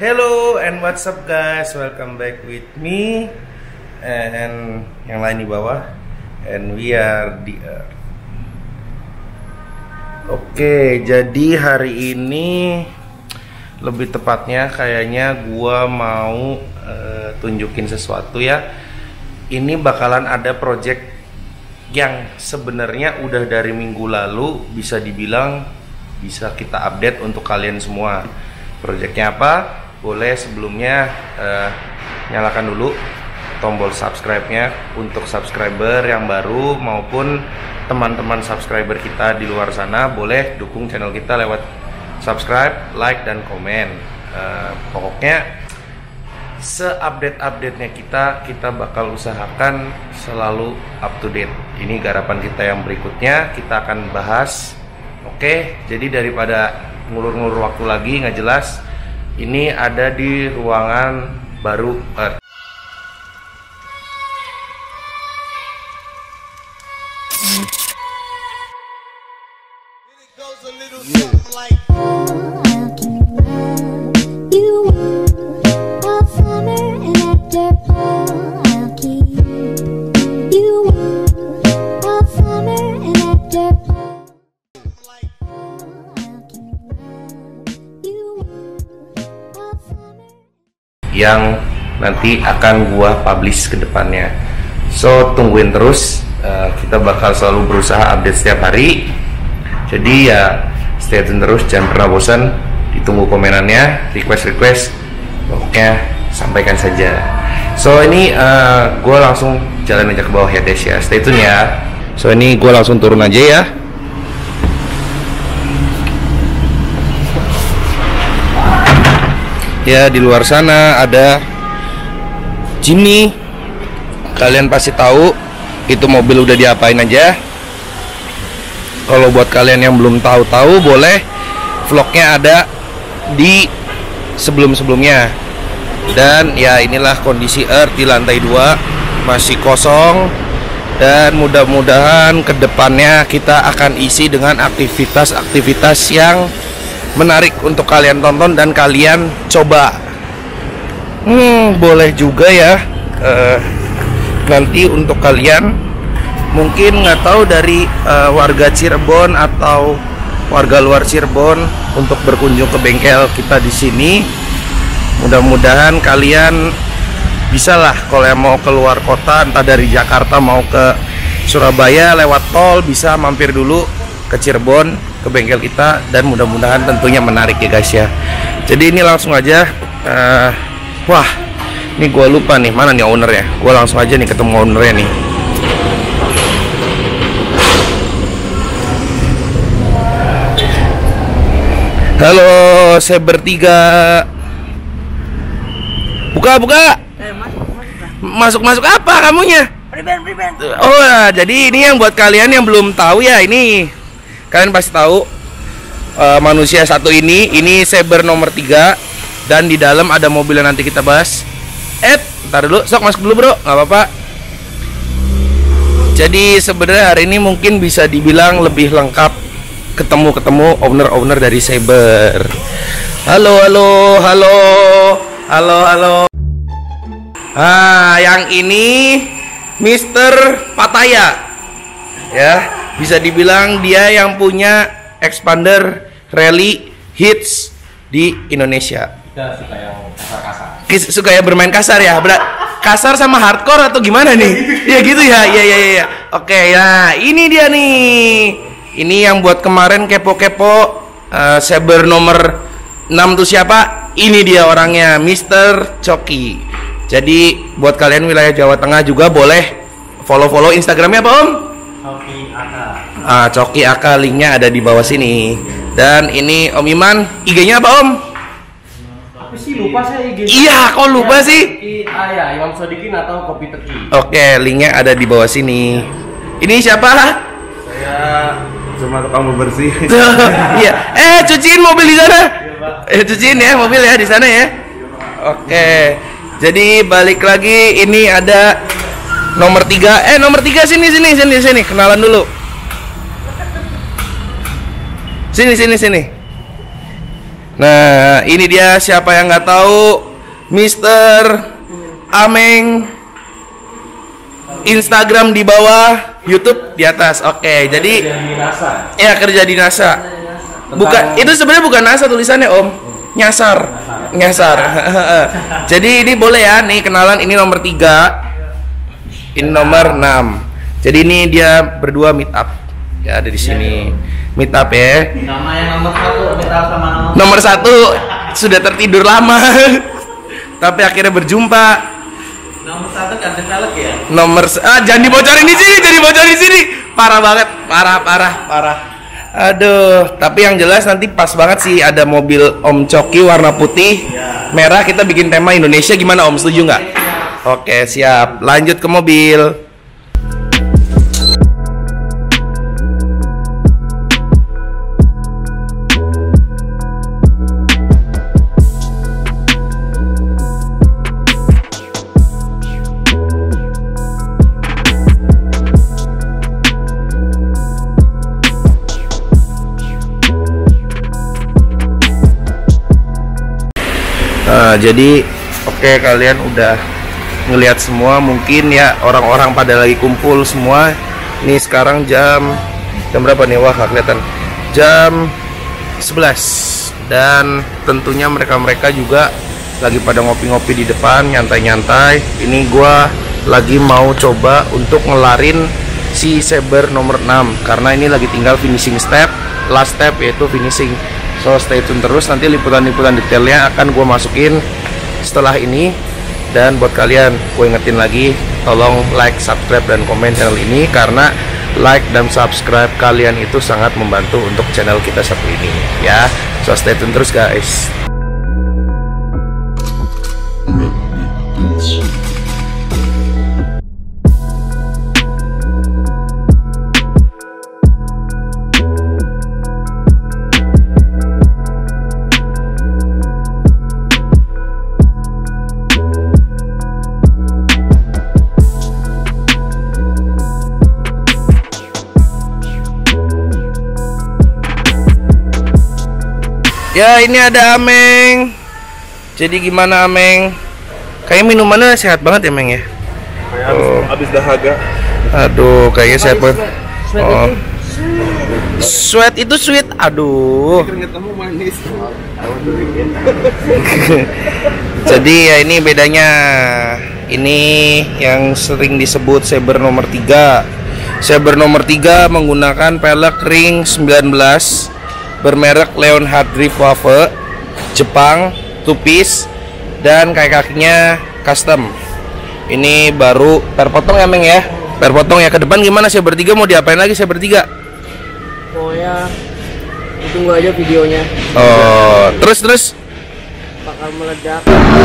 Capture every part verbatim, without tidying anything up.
Hello and what's up guys, welcome back with me and yang lain di bawah, and we are the Earth. Oke, jadi hari ini lebih tepatnya kayaknya gua mau uh, tunjukin sesuatu ya. Ini bakalan ada project yang sebenarnya udah dari minggu lalu bisa dibilang bisa kita update untuk kalian semua. Projectnya apa? Boleh sebelumnya uh, nyalakan dulu tombol subscribe-nya untuk subscriber yang baru maupun teman-teman subscriber kita di luar sana. Boleh dukung channel kita lewat subscribe, like, dan komen. Uh, pokoknya se-update-update-nya kita, kita bakal usahakan selalu up to date. Ini garapan kita yang berikutnya, kita akan bahas. Oke, jadi daripada ngulur-ngulur waktu lagi nggak jelas, ini ada di ruangan baru Earth. Yang nanti akan gua publish ke depannya. So tungguin terus, uh, kita bakal selalu berusaha update setiap hari. Jadi ya stay tune terus, jangan pernah bosan. Ditunggu komenannya, request-request, pokoknya sampaikan saja. So ini uh, gua langsung jalan aja ke bawah ya Des ya, stay tune ya. So ini gua langsung turun aja ya. Ya, di luar sana ada Jimny. Kalian pasti tahu itu mobil udah diapain aja. Kalau buat kalian yang belum tahu-tahu, boleh vlognya ada di sebelum-sebelumnya. Dan ya inilah kondisi Earth di lantai dua, masih kosong. Dan mudah-mudahan kedepannya kita akan isi dengan aktivitas-aktivitas yang menarik untuk kalian tonton dan kalian coba. Hmm, boleh juga ya. Uh, nanti untuk kalian mungkin nggak tahu dari uh, warga Cirebon atau warga luar Cirebon untuk berkunjung ke bengkel kita di sini. Mudah-mudahan kalian bisalah kalau yang mau keluar kota, entah dari Jakarta mau ke Surabaya lewat tol, bisa mampir dulu ke Cirebon, ke bengkel kita, dan mudah-mudahan tentunya menarik ya guys ya. Jadi ini langsung aja uh, wah, ini gua lupa nih, mana nih ownernya. Gua langsung aja nih ketemu ownernya nih. Halo, saya bertiga. Buka, buka. Eh, masuk, masuk. Masuk-masuk apa kamunya? Prevent, prevent. Oh, jadi ini yang buat kalian yang belum tahu ya, ini kalian pasti tahu uh, manusia satu ini, ini Saber nomor tiga, dan di dalam ada mobil yang nanti kita bahas. Eh, ntar dulu, sok masuk dulu bro, nggak apa-apa. Jadi sebenarnya hari ini mungkin bisa dibilang lebih lengkap, ketemu-ketemu owner-owner dari Saber. Halo, halo, halo, halo, halo. Ah, yang ini Mister Pataya, ya. Bisa dibilang dia yang punya expander rally hits di Indonesia. Kita suka yang kasar-kasar. Suka yang bermain kasar ya? Ber kasar sama hardcore atau gimana nih? Ya gitu ya? Iya, iya, iya. Oke, ya ini dia nih. Ini yang buat kemarin kepo-kepo uh, Saber nomor enam tuh siapa? Ini dia orangnya, Mister Coki. Jadi buat kalian wilayah Jawa Tengah juga boleh follow-follow Instagramnya apa Om? Coki Aka. Ah, Coki Aka, linknya ada di bawah sini. Dan ini Om Iman, I G-nya apa Om? Apa sih, lupa saya I G. Iya, kok lupa ya, sih? Ah ya, Imam Sodikin atau Kopi Teki. Oke, linknya ada di bawah sini. Ini siapa? Saya cuma tukang bebersih. Iya. Eh, cuciin mobil di sana. Eh, cuciin ya mobil ya di sana ya. Oke. Jadi balik lagi, ini ada nomor tiga. Eh, nomor tiga sini sini sini sini. Kenalan dulu. Sini sini sini. Nah, ini dia siapa yang nggak tahu, Mister Ameng. Instagram di bawah, YouTube di atas. Oke, jadi Di NASA. ya kerja di NASA. Bukan, itu sebenarnya bukan NASA tulisannya Om, nyasar, nyasar. Jadi ini boleh ya, nih kenalan, ini nomor tiga, ini nomor enam. Jadi ini dia berdua meet up, ya ada di sini meet up ya. Nama yang nomor satu kita sama nomor Nomor satu sudah tertidur lama, tapi akhirnya berjumpa. nomor satu kan caleg ya. Nomor se- ah jangan dibocorin di sini, jangan dibocorin di sini. Parah banget, parah parah parah. Aduh, tapi yang jelas nanti pas banget sih ada mobil Om Coki warna putih, merah, kita bikin tema Indonesia, gimana Om, setuju nggak? Oke, siap. Lanjut ke mobil. Nah, jadi oke, kalian udah ngelihat semua mungkin ya, orang-orang pada lagi kumpul semua. Ini sekarang jam jam berapa nih? Wah, nggak kelihatan. Jam sebelas. Dan tentunya mereka-mereka juga lagi pada ngopi-ngopi di depan, nyantai-nyantai. Ini gua lagi mau coba untuk ngelarin si Saber nomor enam karena ini lagi tinggal finishing step, last step yaitu finishing. So stay tune terus, nanti liputan-liputan detailnya akan gue masukin setelah ini. Dan buat kalian, gue ingetin lagi, tolong like, subscribe, dan komen channel ini, karena like dan subscribe kalian itu sangat membantu untuk channel kita satu ini ya. So stay tune terus guys. Ya, ini ada Ameng. Jadi gimana Ameng? Kayaknya minumannya sehat banget ya Meng ya. Oh. Abis dahaga. Aduh, kayaknya sehat banget. Oh. Sweat itu sweet. Aduh. Keringet kamu manis. Jadi ya ini bedanya. Ini yang sering disebut Saber nomor tiga. Saber nomor tiga menggunakan pelek ring sembilan belas bermerek Leonhard Drift Waffe Jepang, two piece, dan kaki-kakinya custom. Ini baru perpotong ya Meng ya. Perpotong ya. Ke depan gimana Saber tiga, mau diapain lagi Saber tiga? Oh ya, tunggu aja videonya. Oh, terus terus Bakal meledak.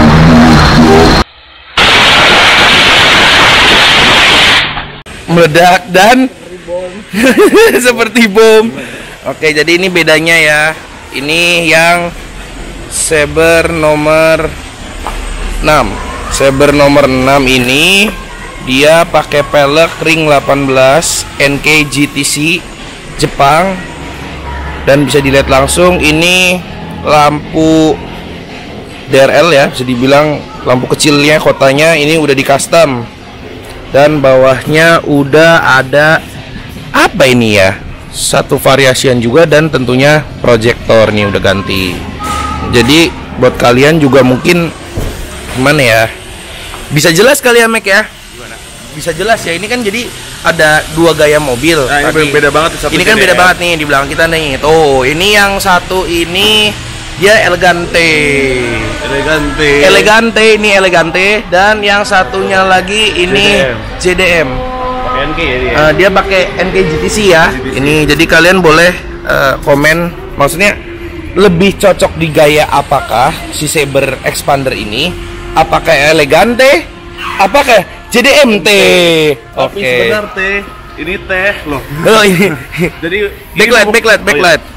meledak dan seperti bom. Oke, jadi ini bedanya ya. Ini yang Saber nomor enam. Saber nomor enam ini dia pakai pelek ring delapan belas N K G T C Jepang, dan bisa dilihat langsung ini lampu D R L ya, bisa dibilang lampu kecilnya kotanya ini udah di custom, dan bawahnya udah ada apa ini ya, satu variasian juga, dan tentunya proyektor nih udah ganti. Jadi buat kalian juga mungkin gimana ya, bisa jelas kali ya Mek ya, bisa jelas ya. Ini kan jadi ada dua gaya mobil. Nah, ini Tadi- beda banget satu ini kan C D M. beda banget nih di belakang kita nih. Tuh, ini yang satu ini dia elegante. Elegante. Elegante ini elegante, dan yang satunya lagi ini J D M. Pakai N K ya dia. Eh, dia pakai N K G T C ya. Ini jadi kalian boleh eh, komen, maksudnya lebih cocok di gaya apakah si Saber Expander ini? Apakah elegante? Apakah J D M T? Tapi Oke. sebentar teh, ini teh loh. Oh, ini Jadi backlight, ini- backlight, oh, iya. backlight.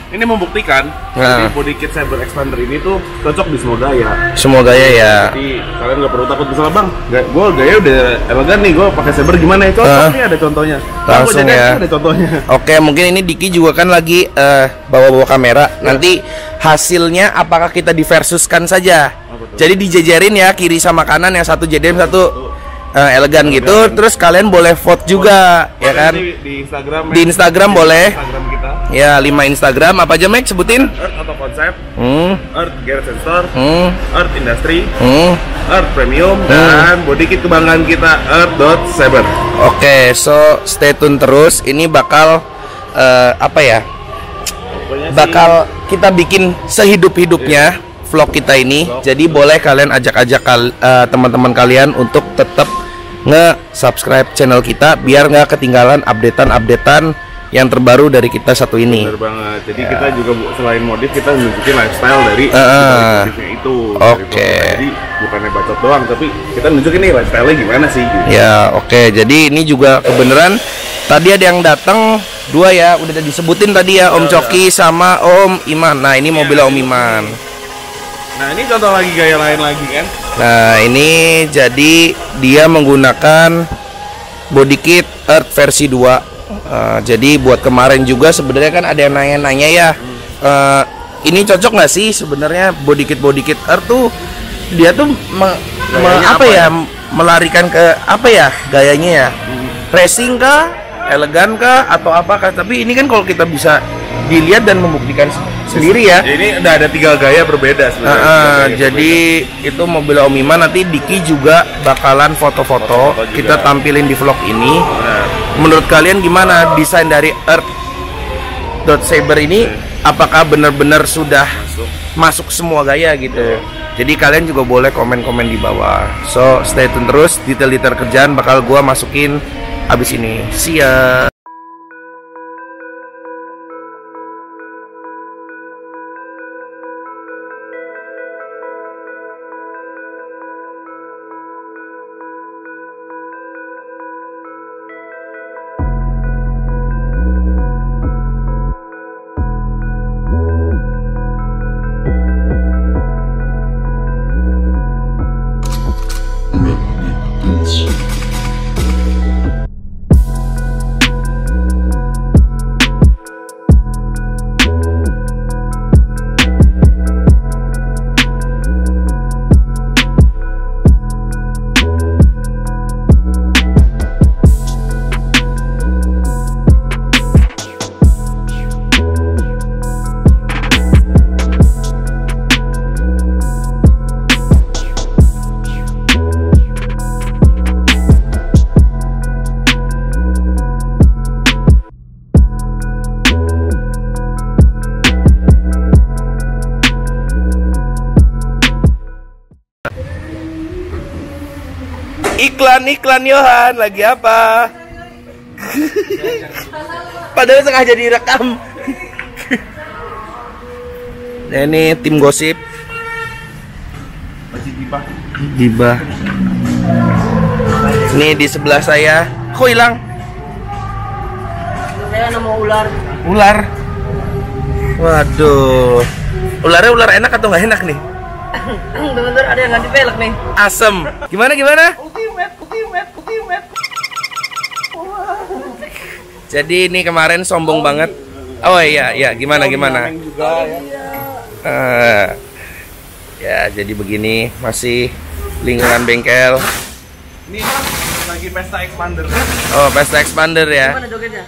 ini membuktikan Nah. jadi body kit Saber Expander ini tuh cocok di semua gaya. Semua gaya ya. Jadi kalian nggak perlu takut misalnya bang, gue gaya udah elegan nih, gue pakai Saber gimana ya? Cocok Hah? nih, ada contohnya. Langsung Bang, gua ya. jaga, ada contohnya. Oke, mungkin ini Diki juga kan lagi eh, bawa-bawa kamera. Nanti hasilnya apakah kita diversuskan saja? Jadi dijejerin ya, kiri sama kanan, yang satu J D M, satu eh, elegan gitu. Terus kalian boleh vote juga, ya kan? Di, di Instagram. Di Instagram boleh. Instagram kita. Ya, lima Instagram apa aja, Mac, sebutin? Earth Auto Concept, Hmm, Earth Garage and Store, hmm, Earth Industry, hmm. Earth Premium, dan body kit kebanggaan kita Earth.Saber. Oke, so stay tune terus. Ini bakal eh, apa ya? Pokoknya sih, Bakal kita bikin sehidup-hidupnya vlog kita ini. Jadi boleh kalian ajak-ajak kal- eh, teman-teman kalian untuk tetap nge-subscribe channel kita biar nggak ketinggalan updatean-updatean yang terbaru dari kita satu ini. bener banget. Jadi kita juga bu- selain modif, kita nunjukin lifestyle dari Uh, uh. modifnya itu. Oke. Dari- Jadi bukannya bacot doang, tapi kita nunjukin nih lifestyle-nya gimana sih. Gitu. Ya, oke. Jadi ini juga kebenaran tadi ada yang datang dua ya, udah disebutin tadi ya, Om Coki sama Om Iman. Nah, ini mobil Om Iman. Nah ini contoh lagi gaya lain lagi kan. Nah, ini jadi dia menggunakan body kit Earth versi dua. Uh, jadi buat kemarin juga sebenarnya kan ada yang nanya-nanya ya. Uh, ini cocok nggak sih sebenarnya body kit body kit Earth tuh dia tuh me- me- Gayanya apa apa ya, ya? melarikan ke apa ya gayanya ya? Racing kah, elegan kah, atau apakah? Tapi ini kan kalau kita bisa dilihat dan membuktikan se- sendiri ya. Jadi udah ada tiga gaya berbeda sebenarnya. Nah, Tiga uh, gaya jadi itu mobil Om Iman, nanti Diki juga bakalan foto-foto Foto-foto juga. kita tampilin di vlog ini. berbeda. Nah, Menurut kalian gimana desain dari Earth.Saber ini? Apakah benar-benar sudah masuk semua gaya gitu? Jadi kalian juga boleh komen-komen di bawah. So stay tune terus, detail-detail kerjaan bakal gua masukin abis ini. See ya. Iklan iklan Yohan lagi apa? Padahal sengaja direkam. Nah, ini tim gosip. Gibah. Ini di sebelah saya. Kok hilang? Saya nemu ular. Ular. Waduh. Ularnya ular enak atau nggak enak nih? Bener-bener ada yang ganti pelek nih. Asem. Gimana gimana? Ultimate, ultimate, ultimate. Jadi ini kemarin sombong banget. Oh iya, iya, gimana gimana? Eh, ya, jadi begini, masih lingkungan bengkel. ini lagi pesta expander. Oh, pesta expander ya. Mana jogetnya?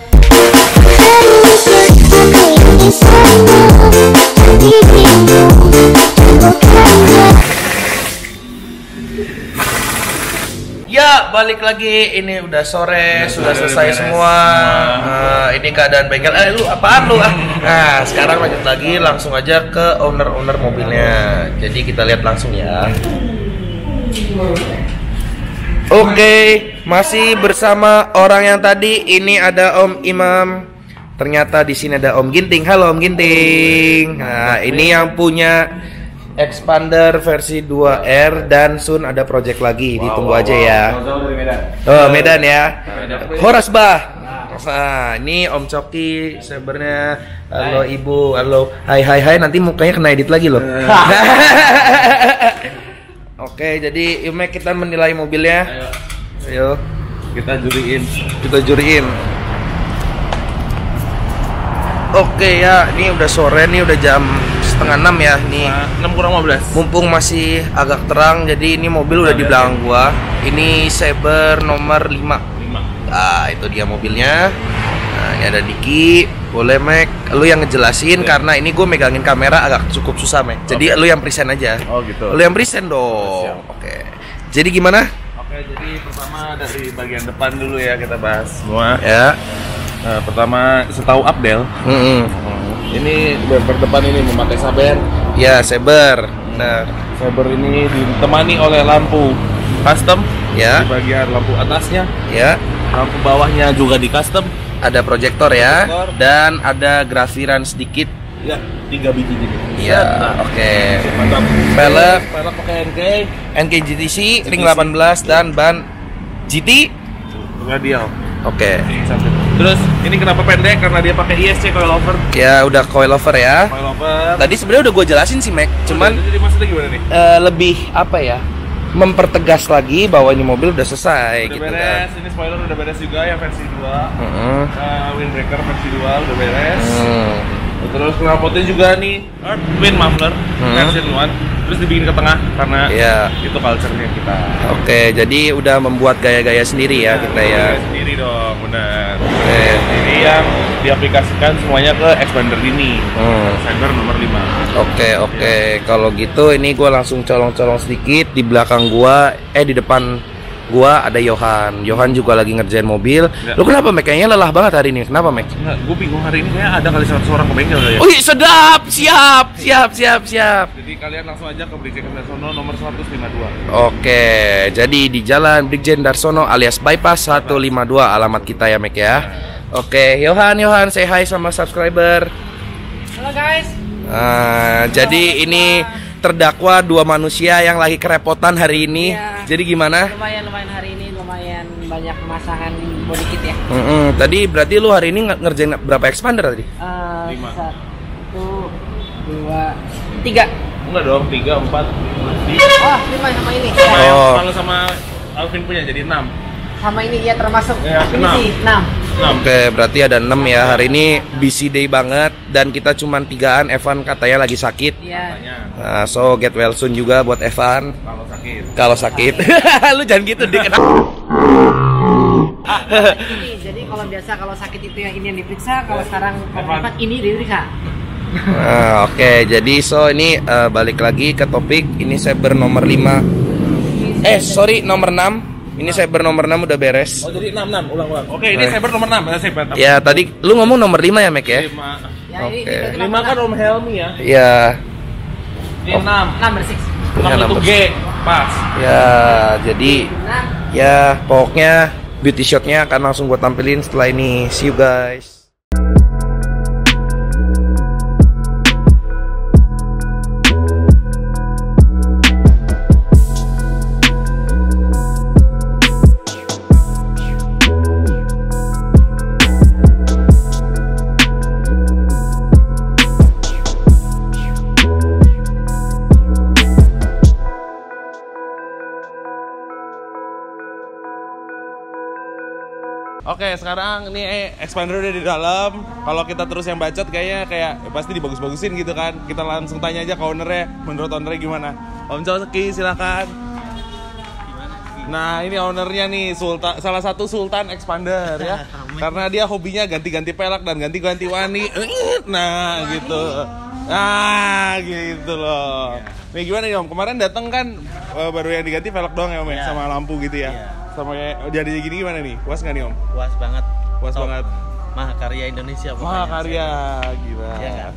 Ya, balik lagi. Ini udah sore, sudah selesai semua. Eh, ini keadaan bengkel. Eh, lu apaan lu? Ah? Nah, sekarang lanjut lagi, langsung aja ke owner-owner mobilnya. Jadi kita lihat langsung ya. Oke, masih bersama orang yang tadi. Ini ada Om Imam. Ternyata di sini ada Om Ginting. Halo Om Ginting. Nah, ini yang punya Expander versi dua R dan soon ada project lagi. Ditunggu aja ya. Oh, Medan ya. Horas bah. Nah, ini Om Coki, Sabernya. Halo Ibu, halo. Hai hai hai, nanti mukanya kena edit lagi loh. Oke, jadi yuk Mek, kita menilai mobilnya. Ayo. Ayo, Kita juriin. kita juriin. Oke ya, ini udah sore nih, udah jam setengah enam ya nih. enam kurang lima belas. Mumpung masih agak terang, jadi ini mobil udah di belakang gua. Ini Saber nomor lima. lima. Nah, itu dia mobilnya. Nah, ini ada Diki. Boleh Mek, lu yang ngejelasin karena ini gue megangin kamera agak cukup susah Mek. Jadi Oke. lu yang present aja. Oh gitu. Lu yang present dong. Siap. Oke. Jadi gimana? Oke, jadi pertama dari bagian depan dulu ya kita bahas semua. Ya. Nah, pertama setahu Abdel, Mm-mm. ini bumper depan ini memakai Saber. Ya, Saber. Nah, Saber ini ditemani oleh lampu custom Ya. di bagian lampu atasnya, ya. lampu bawahnya juga di custom. Ada proyektor ya, Proyektor. dan ada grasiran sedikit. Ya, tiga biji gini. Iya, Nah, oke. mantap. Pelek. pelek pakai N K, N K G T C ring delapan belas dan ban G T. radial. Oke. Terus ini kenapa pendek? Karena dia pakai I S C coilover. Ya udah coilover ya. Coilover. Tadi sebenarnya udah gue jelasin sih Mac, cuman jadi maksudnya gimana nih? eh, lebih apa ya? Mempertegas lagi bahwa ini mobil udah selesai Udah gitu beres, kan. ini spoiler udah beres juga yang versi dua. Heeh. Uh, windbreaker versi dua udah beres. Hmm. Terus knalpotnya juga nih Earth Wind Muffler Hmm. versi one. Terus dibikin ke tengah karena Iya. itu culture-nya kita. Oke, jadi udah membuat gaya-gaya sendiri ya kita ya. Kita sendiri dong, benar. Oke. Ini yang diaplikasikan semuanya ke expander ini. Hmm. Saber nomor lima. Oke oke, kalau gitu ini gue langsung colong-colong sedikit di belakang gua, eh di depan gua ada Yohan. Yohan juga lagi ngerjain mobil. Ya. Lu kenapa Mek? Kayaknya lelah banget hari ini. Kenapa Mek? Enggak, gue bingung hari ini kayak ada kali seratus orang ke bengkel ya. Wih sedap, siap, siap, siap, siap. Jadi kalian langsung aja ke Brigjen Darsono nomor seratus lima puluh dua. Oke, jadi di Jalan Brigjen Darsono alias Bypass seratus lima puluh dua alamat kita ya Mek ya. Oke, Yohan, Yohan, say hi sama subscriber. Halo guys. Ah, jadi ini terdakwa dua manusia yang lagi kerepotan hari ini. Iya. Jadi gimana? Lumayan lumayan hari ini lumayan banyak pemasangan body kit ya. Mm-mm. Tadi berarti lu hari ini nge- ngerjain berapa expander tadi? Eh, Lima. Satu, dua, tiga. Enggak dong, tiga, empat, Oh, lima sama ini. sama yang Oh. kalau sama Alvin punya jadi enam. Sama ini ya termasuk Ya, ini enam. sih enam. enam. Oke, berarti ada enam ya. Hari ini busy day banget dan kita cuman tigaan. Evan katanya lagi sakit. Iya. Makanya Nah, so get well soon juga buat Evan kalau sakit. kalau sakit. Lu jangan gitu dik. Ini jadi kalau biasa kalau sakit itu yang ini yang diperiksa, kalau sekarang kalau Evan ini diperiksa. Nah, oke, jadi so ini eh, balik lagi ke topik. Ini Saber nomor lima. Eh, sorry, nomor enam. Ini Saber nomor enam udah beres. Oh, jadi enam, enam, ulang-ulang. Oke, ini Eh. Saber nomor enam, ya Saber. Ya, tadi lu ngomong nomor lima ya, Mek ya? lima. Ya, Oke. ini berarti lima kan Om Helmi ya. Ya, Ini enam. number six. enam Ya, itu number G, pas. ya, jadi Enam. ya pokoknya beauty shotnya akan langsung gue tampilin setelah ini. See you guys. Oke, sekarang ini eh, expander udah di dalam. Kalau kita terus yang bacot kayaknya kayak ya pasti dibagus-bagusin gitu kan. Kita langsung tanya aja ke ownernya, menurut ownernya gimana. Om Coki, silakan. Nah, ini ownernya nih, Sultan, salah satu Sultan Expander ya. Karena dia hobinya ganti-ganti pelek dan ganti-ganti wani. Nah, gitu. Nah, gitu loh. Nih gimana nih Om? Kemarin datang kan eh, baru yang diganti velg doang ya Om ya, sama lampu gitu ya. Sama kayak jadi gini gimana nih? Puas nggak nih Om? Puas banget. Puas Top. banget. Mahakarya Indonesia pokoknya. Mahakarya, gila. Iya kan?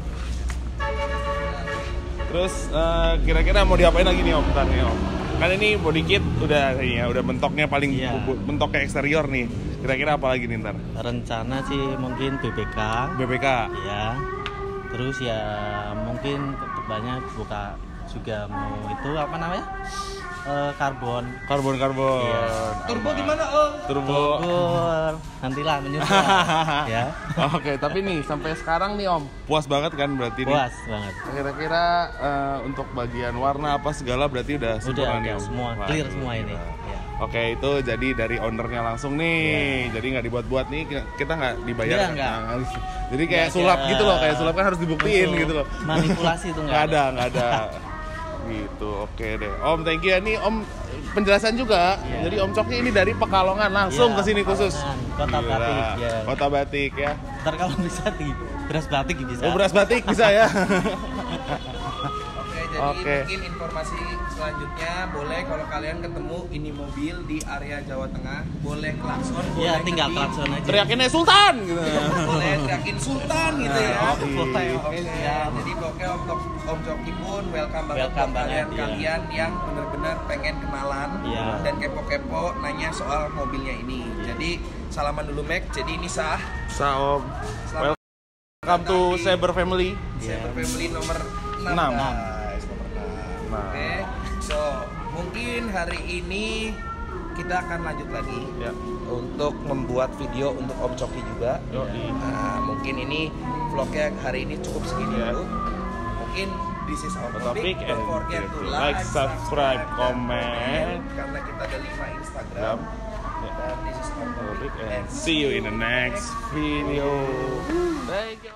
Terus eh, kira-kira mau diapain lagi nih Om? Bentar nih Om. Kan ini body kit udah ini ya, udah mentoknya paling Iya. bu- mentoknya eksterior nih. Kira-kira apa lagi nih ntar? Rencana sih mungkin B B K. B B K. Ya. Terus ya mungkin kedepannya buka juga mau itu apa namanya? eh, karbon. Karbon karbon. Iya. Turbo gimana Om? Turbo. Karbon. Nantilah menyusul. Ya. Oke, tapi nih sampai sekarang nih Om, puas banget kan berarti nih? Puas banget. Kira-kira eh, untuk bagian warna apa segala berarti udah Udah, sempurna nih udah Om? semua Wah, clear gila. semua ini. Ya. Oke, itu jadi dari ownernya langsung nih. Jadi nggak dibuat-buat nih, kita nggak dibayar. Iya, nggak. Nah, jadi kayak Nggak sulap ada gitu loh, kayak sulap kan harus dibuktiin unsur gitu loh. manipulasi itu nggak Nggak ada, nggak ada. Gitu, oke deh. Om, thank you ya. Nih Om penjelasan juga. Iya. Jadi Om Coki ini dari Pekalongan langsung Iya, ke sini khusus. Pekalongan, Kota Gila. Batik, ya. Kota Batik ya. Ntar kalau bisa di beras batik bisa. Oh, beras batik bisa ya. Oke, jadi Oke. mungkin informasi selanjutnya boleh kalau kalian ketemu ini mobil di area Jawa Tengah, boleh klakson, boleh Iya, tinggal ngetik, klakson aja. Teriakinnya Sultan gitu. boleh teriakin Sultan gitu ya. Nah, Oke, oke. oke. Jadi pokoknya untuk Om Joki pun welcome banget Welcome buat banget, kalian-kalian yang benar-benar pengen kenalan Iya. dan kepo-kepo nanya soal mobilnya ini. Jadi salaman dulu Mac. Jadi ini sah. Sa Om. Selamat Welcome to datang di Saber Family. Saber Family nomor enam. Enam. guys, nomor enam. Nah. Oke. So, mungkin hari ini kita akan lanjut lagi Ya. untuk membuat video untuk Om Coki juga. Yoi. Nah, mungkin ini vlognya hari ini cukup segini Ya. dulu. Mungkin this is our Topik topic. Don't and forget to like, subscribe, comment. Karena kita ada lima Instagram. Dan this is our topic. And see you in the next video. Thank you.